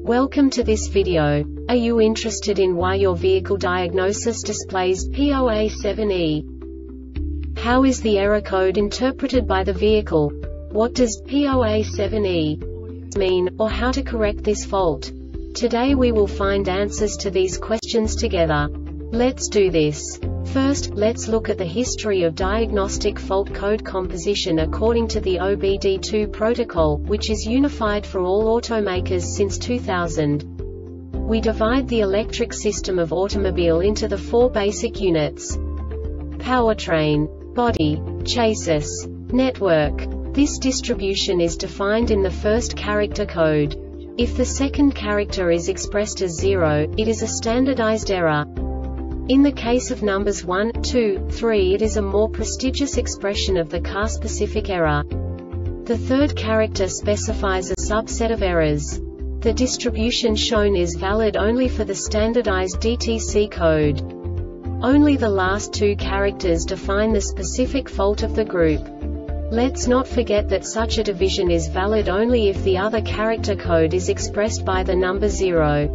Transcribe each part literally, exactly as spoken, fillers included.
Welcome to this video. Are you interested in why your vehicle diagnosis displays P zero A seven E? How is the error code interpreted by the vehicle? What does P zero A seven E mean, or how to correct this fault? Today we will find answers to these questions together. Let's do this. First, let's look at the history of diagnostic fault code composition according to the O B D two protocol, which is unified for all automakers since two thousand. We divide the electric system of automobile into the four basic units: powertrain, body, chassis, network. This distribution is defined in the first character code. If the second character is expressed as zero, it is a standardized error. In the case of numbers one, two, three, it is a more prestigious expression of the car-specific error. The third character specifies a subset of errors. The distribution shown is valid only for the standardized D T C code. Only the last two characters define the specific fault of the group. Let's not forget that such a division is valid only if the other character code is expressed by the number zero.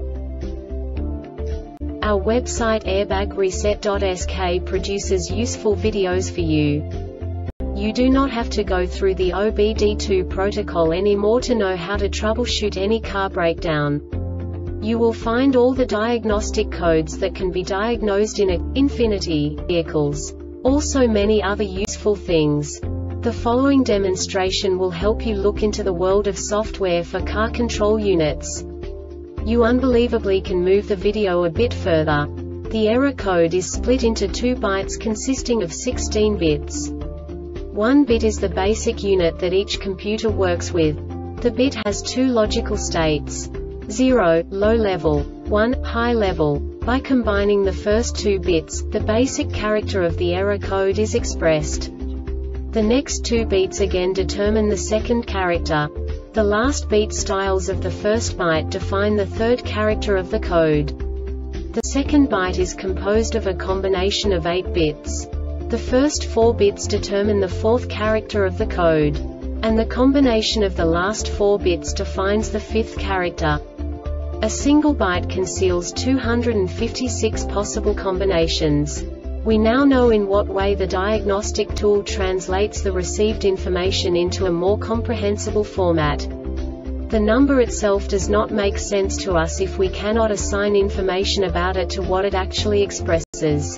Our website airbag reset dot S K produces useful videos for you. You do not have to go through the O B D two protocol anymore to know how to troubleshoot any car breakdown. You will find all the diagnostic codes that can be diagnosed in a Infiniti vehicles. Also many other useful things. The following demonstration will help you look into the world of software for car control units. You unbelievably can move the video a bit further. The error code is split into two bytes consisting of sixteen bits. One bit is the basic unit that each computer works with. The bit has two logical states: zero, low level, one, high level. By combining the first two bits, the basic character of the error code is expressed. The next two beats again determine the second character. The last beat styles of the first byte define the third character of the code. The second byte is composed of a combination of eight bits. The first four bits determine the fourth character of the code. And the combination of the last four bits defines the fifth character. A single byte conceals two hundred fifty-six possible combinations. We now know in what way the diagnostic tool translates the received information into a more comprehensible format. The number itself does not make sense to us if we cannot assign information about it to what it actually expresses.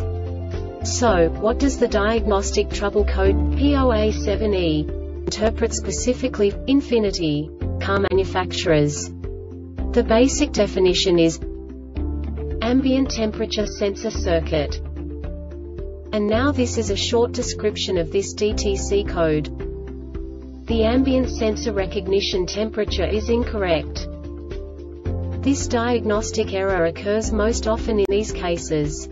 So, what does the diagnostic trouble code P zero A seven E interpret specifically for Infiniti car manufacturers? The basic definition is ambient temperature sensor circuit. And now this is a short description of this D T C code. The ambient sensor recognition temperature is incorrect. This diagnostic error occurs most often in these cases: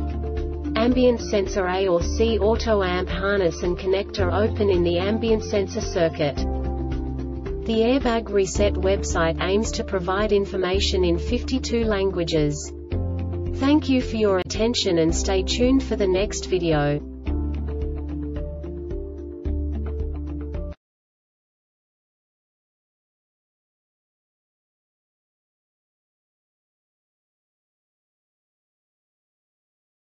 ambient sensor A or C auto amp harness and connector open in the ambient sensor circuit. The Airbag Reset website aims to provide information in fifty-two languages. Thank you for your attention and stay tuned for the next video.